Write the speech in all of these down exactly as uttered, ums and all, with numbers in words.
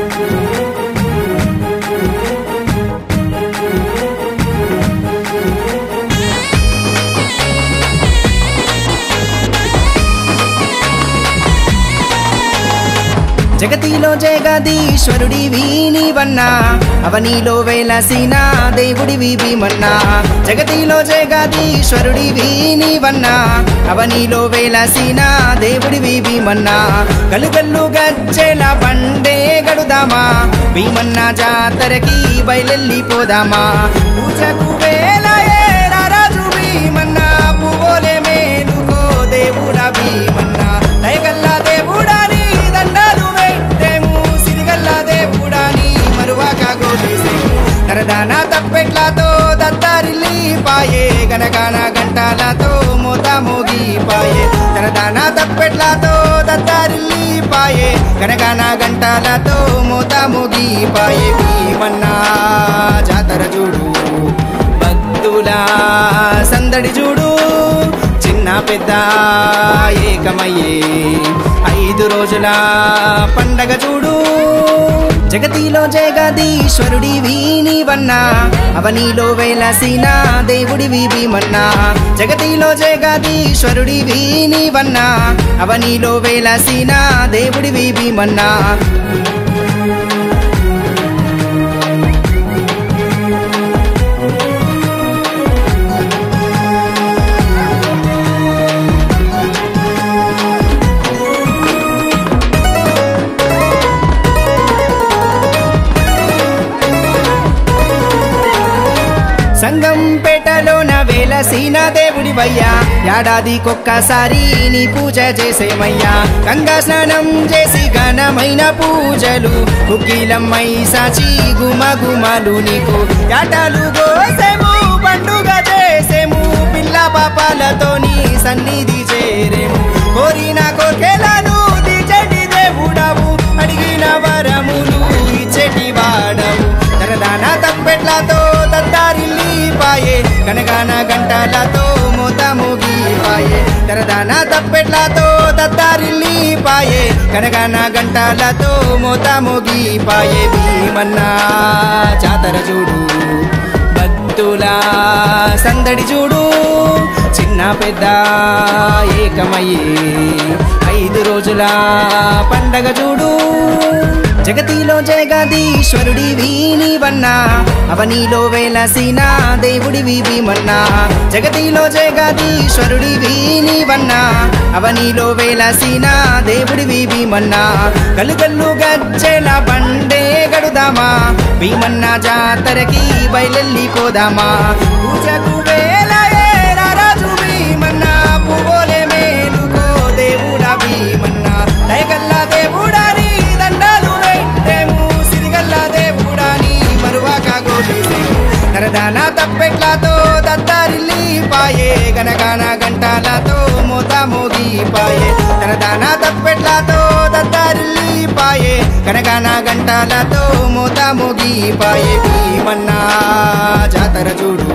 జగతిలో జగదీశ్వరుడివి నీవన్నా అవనిలో వెలసిన దేవుడివి భీమన్నా జగతిలో జగదీశ్వరుడివి నీవన్నా అవనిలో వెలసిన దేవుడివి భీమన్నా గలుగల్లు గజ్జెల బండే గడుదామా భీమన్నా జాతరకి బయలెల్లిపోదామా పూజకు వేళయేరా రాజు భీమన్నా పువ్వులే మేలుకో దేవుడా భీమన్నా దయగల్లా దేవుడా నీ దండాలు పెట్టేము సిరిగల్లా దేవుడా నీ మరువాక గోలేసేము తరదానా తప్పెట్లతో దత్తారిల్లి పాయే గనగాన గంటాలతో మోత మోగి పాయే తరదానా తప్పెట్లతో దత్తారిల్లి పాయే గనగాన గంటాలతో మోత మోగి పాయే భీమన్నా జాతర చూడు భక్తులా సందడి చూడు చిన్న పెద్ద ఏకమయ్యే ఐదు రోజుల పండగ చూడు జగతిలో జగదీశ్వరుడివి నీవన్నా అవనిలో వెలసిన దేవుడివి భీమన్నా జగతిలో జగదీశ్వరుడివి నీవన్నా అవనిలో వెలసిన దేవుడివి భీమన్నా సంగంపేటలోన వెలసిన దేవుడివయ్యా ఏడాదికొక్కసారి నీ పూజ చేసేమయ్యా గంగా స్నానం చేసి ఘనమైన పూజలు కుక్కిలమ్మై సాచి గుమగుమలు నీకు యాటాలు గోసేము పండుగ చేసేము పిల్ల పాపాలతో నీ సన్నిధి చేరేము కోరిన కోర్కెలను తీర్చేటి దేవుడవు అడిగిన వరములు ఇచ్చేటి వాడవు తరదాన తప్పెట్లతో దత్తారిల్లి పాయే గనగాన గంటలతో మోత మోగి పాయే తరదాన తప్పెట్లతో దత్తారిల్లి పాయే గనగాన గంటలతో మోత మోగి పాయే భీమన్నా జాతర చూడు భక్తులా సందడి చూడు చిన్న పెద్ద ఏకమయ్యే ఐదు రోజుల పండగ చూడు జగతిలో జగదీశ్వరుడివి నీవన్నా అవనిలో వెలసిన దేవుడివి భీమన్నా జగతిలో జగదీశ్వరుడివి నీవన్నా అవనిలో వెలసిన దేవుడివి భీమన్నా గలుగల్లు గజ్జెల బండే గడుదామా భీమన్నా జాతరకి బయలెల్లిపోదామా పూజకు వేళయేరా రాజు భీమన్నా పువ్వులే మేలుకో దేవుడా భీమన్నా దయగల్లా దేవుడా నీ దండాలు పెట్టేము సిరిగల్లా దేవుడా నీ మరువాక గోలేసేము తరదానా తప్పెట్లతో దత్తారిల్లి పాయే గనగాన గంటాలతో మోత మోగి పాయే తరదానా తప్పెట్లతో దత్తారిల్లి పాయే గనగాన గంటాలతో మోత మోగి పాయే భీమన్నా జాతర చూడు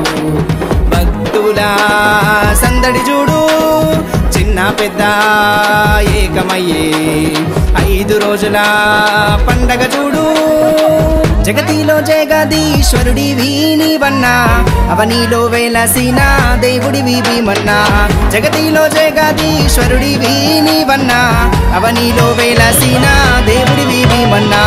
భక్తులా సందడి చూడు చిన్న పెద్ద ఏకమయ్యే ఐదు రోజుల పండగ చూడు జగతిలో జగదీశ్వరుడివి నీవన్నా అవనిలో వెలసిన దేవుడివి భీమన్నా జగతిలో జగదీశ్వరుడివి నీవన్నా అవనిలో వెలసిన దేవుడివి భీమన్నా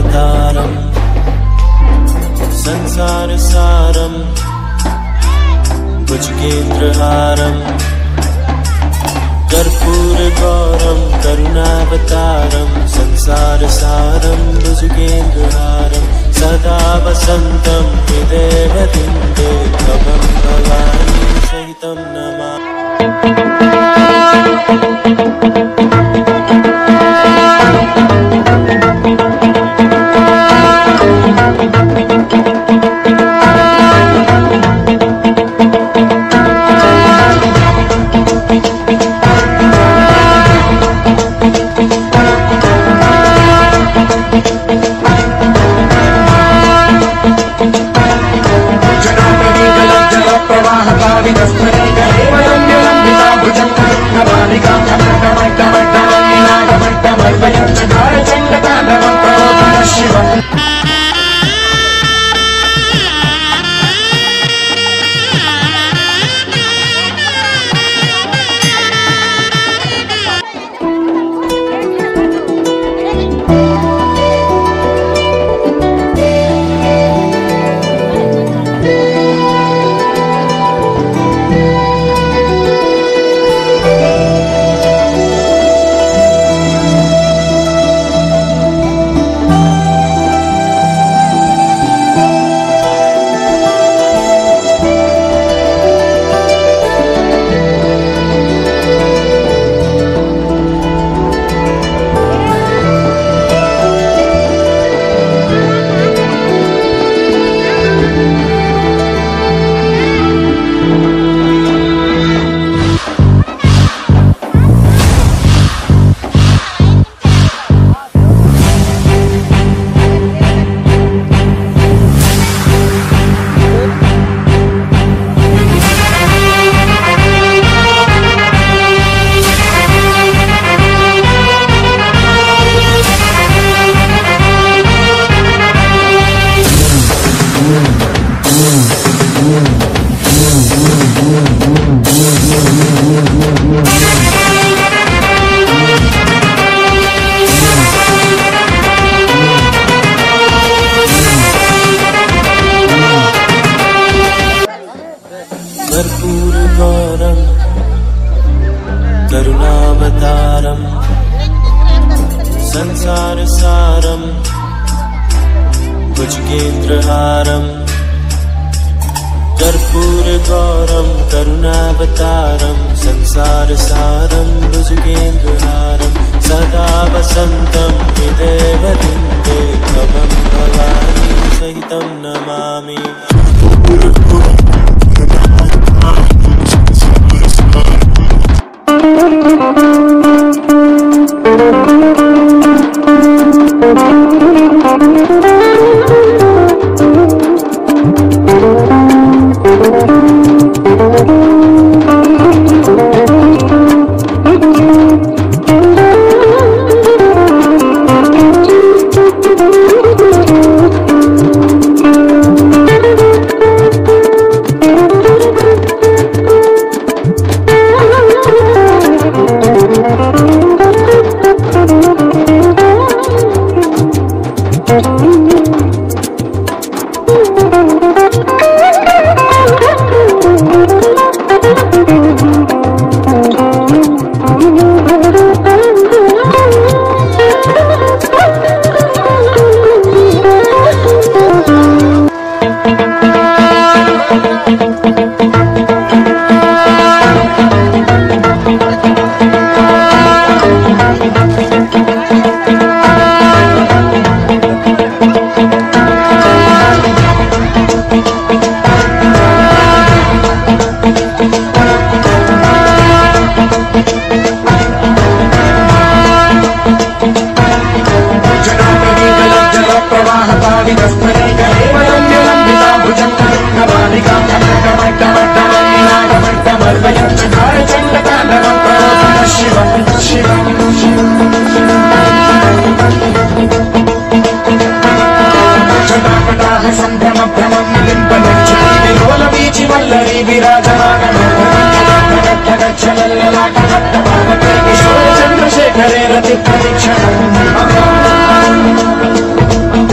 करुणावतारम् संसारसारम् भुजगेन्द्रहारम् कर्पूरगौरं करुणावतारं संसारसारं भुजगेन्द्रहारं सदा वसन्तं हृदयवृन्दे भवं भवानी सहितं नमामि। कर्पूरगौरं करुणावतारं संसारसारं भुजगेन्द्रहारं कर्पूरगौरं करुणावतारं संसारसारं भुजगेन्द्रहारं सदा वसन्तं हृदयवृन्दे भवं भवानी सहितं नमामि। चंद्रशेखरे रति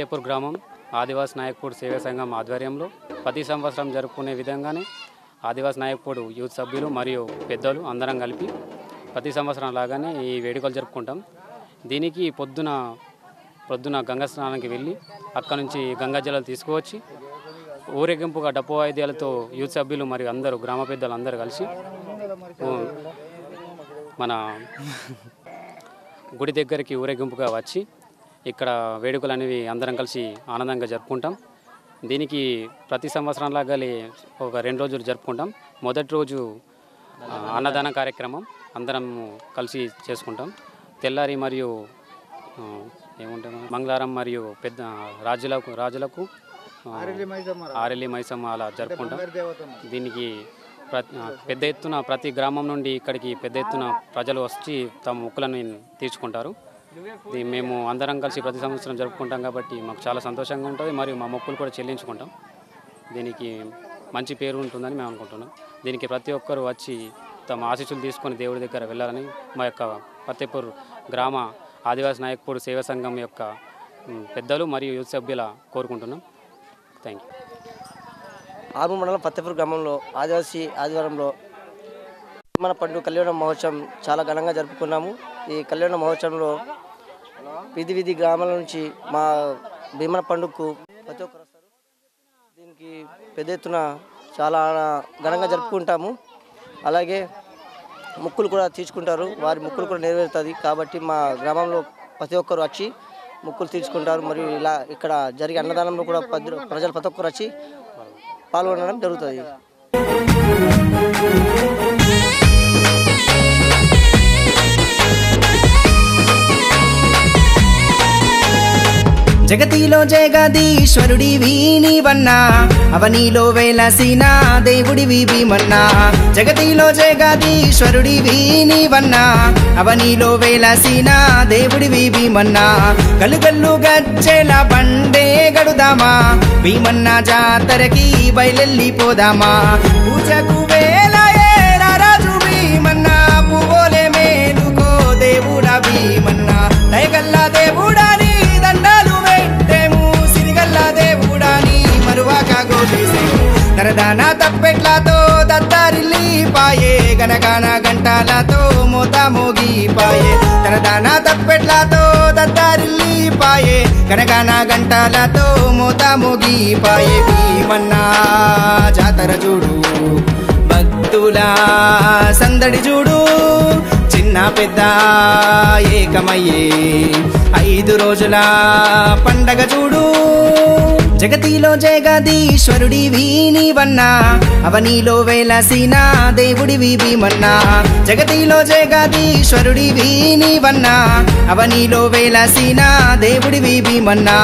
ఫతేపూర్ గ్రామం ఆదివాసి నాయక్పూడ్ సేవా సంఘం ఆధ్వర్యంలో ప్రతి సంవత్సరం జరుపుకునే విధంగానే ఆదివాసి నాయక్పూడ్ యూత్ సభ్యులు మరియు పెద్దలు అందరం కలిపి ప్రతి సంవత్సరం లాగానే ఈ వేడుకలు జరుపుకుంటాం. దీనికి పొద్దున పొద్దున గంగా స్నానానికి వెళ్ళి అక్కడ నుంచి గంగా జలాలు తీసుకువచ్చి ఊరేగింపుగా డప్పు వాయిద్యాలతో యూత్ సభ్యులు మరియు అందరూ గ్రామ పెద్దలు అందరూ కలిసి మన గుడి దగ్గరికి ఊరేగింపుగా వచ్చి ఇక్కడ వేడుకలు అనేవి అందరం కలిసి ఆనందంగా జరుపుకుంటాం. దీనికి ప్రతి సంవత్సరం లాగా ఒక రెండు రోజులు జరుపుకుంటాం. మొదటి రోజు అన్నదాన కార్యక్రమం అందరం కలిసి చేసుకుంటాం. తెల్లారి మరియు ఏముంటాం మంగళవారం మరియు పెద్ద రాజులకు రాజులకు ఆరెల్లి మైసమ్మ అలా జరుపుకుంటాం. దీనికి పెద్ద ఎత్తున ప్రతి గ్రామం నుండి ఇక్కడికి పెద్ద ఎత్తున ప్రజలు వచ్చి తమ మొక్కులను తీర్చుకుంటారు. మేము అందరం కలిసి ప్రతి సంవత్సరం జరుపుకుంటాం కాబట్టి మాకు చాలా సంతోషంగా ఉంటుంది. మరియు మా మొక్కులు కూడా చెల్లించుకుంటాం. దీనికి మంచి పేరు ఉంటుందని మేము అనుకుంటున్నాం. దీనికి ప్రతి ఒక్కరు వచ్చి తమ ఆశీస్సులు తీసుకొని దేవుడి దగ్గర వెళ్ళాలని మా యొక్క ఫతేపూర్ గ్రామ ఆదివాసి నాయక్పూడ్ సేవా సంఘం యొక్క పెద్దలు మరియు యూత్ సభ్యుల కోరుకుంటున్నాం. Thank you. ఆర్మూర్ మండలం ఫతేపూర్ గ్రామంలో ఆదివాసీ ఆదివారంలో భీమన పండుగ కళ్యాణ మహోత్సవం చాలా ఘనంగా జరుపుకున్నాము. ఈ కళ్యాణ మహోత్సవంలో వీధి వీధి గ్రామాల నుంచి మా భీమన పండుగకు ప్రతి ఒక్కరు వస్తారు. దీనికి పెద్ద ఎత్తున చాలా ఘనంగా జరుపుకుంటాము. అలాగే మొక్కులు కూడా తీర్చుకుంటారు. వారి మొక్కులు కూడా నెరవేరుతుంది. కాబట్టి మా గ్రామంలో ప్రతి ఒక్కరు వచ్చి మొక్కులు తీర్చుకుంటారు. మరియు ఇలా ఇక్కడ జరిగే అన్నదానంలో కూడా ప్రజలు ప్రతి ఒక్కరు వచ్చి పాల్గొనడం జరుగుతుంది. జగతిలో జగదీశ్వరుడివి నీవన్నా అవనిలో వెలసిన దేవుడివి భీమన్నా. జగతిలో జగదీశ్వరుడివి నీవన్నా అవనిలో వెలసిన దేవుడివి భీమన్నా. గల్లుగల్లు గజ్జెల బండే గడుదామా భీమన్నా జాతరకి బయలెల్లిపోదామా. పూజకు వేల ఏల రాజు భీమన్నా పువ్వులే మేలుకో దేవుడా భీమన్నా. దయగల్లా దేవుడాని దండాలు పెట్టేము సిరిగల్లా దేవుడాని మరువాక గోలేసేము. తరదాన తప్పెట్లతో దత్తారిల్లి పాయే గనగాన గంటాలతో మోత మోగి పాయే. తరదాన తప్పెట్లతో దత్తారిల్లి పాయే గనగాన గంటాలతో మోత మోగి పాయే. భీమన్నా జాతర చూడు భక్తుల సందడి చూడు చిన్న పెద్ద ఏకమయ్యే ఐదు రోజుల పండగ చూడు. జగతిలో జగదీశ్వరుడివి నీవన్నా అవనిలో వెలసిన దేవుడివి భీమన్నా. జగతిలో జగదీశ్వరుడివి నీవన్నా అవనిలో వెలసిన దేవుడివి భీమన్నా.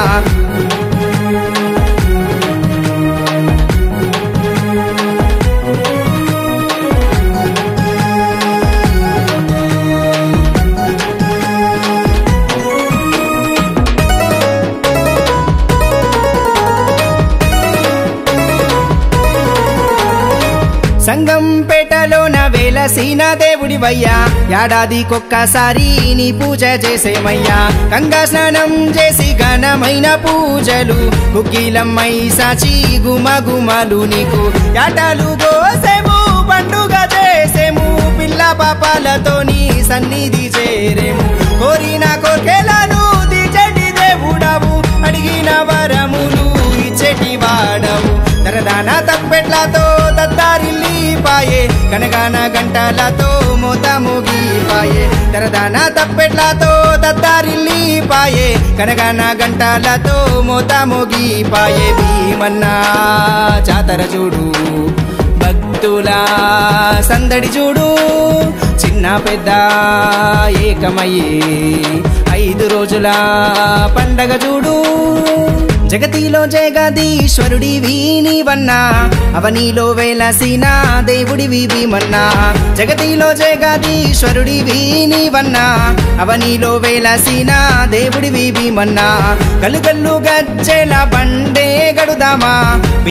సంగంపేటలోన వెలసిన దేవుడివయ్యా ఏడాదికొక్కసారి నీ పూజ చేసేమయ్యా. గంగా స్నానం చేసి ఘనమైన పూజలు కుకీలమ్మై సాచి గుమగుమలు నీకు యాటాలు కోసేము పండుగ చేసేము పిల్ల పాపాలతో నీ సన్నిధి చేరేము. కోరిన కోర్కెలను తీర్చేటి దేవుడవు అడిగిన వరములు ఇచ్చేటి వాడవు. తరదాన తప్పెట్లతో దత్తారిల్లి పాయే గనగాన గంటలతో మోత మోగి పాయే. తరదాన తప్పెట్లతో దత్తారిల్లి పాయే గనగాన గంటలతో మోత మోగి పాయే. భీమన్నా జాతర చూడు భక్తుల సందడి చూడు చిన్న పెద్ద ఏకమయ్యే ఐదు రోజుల పండగ చూడు. జగతిలో జగదీశ్వరుడివి నీవన్నా అవనిలో వెలసిన దేవుడివి భీమన్నా. జగతిలో జగదీశ్వరుడివి నీవన్నా అవనిలో వెలసిన దేవుడివి భీమన్నా. గల్లుగల్లు గజ్జెల బండే గడుదామా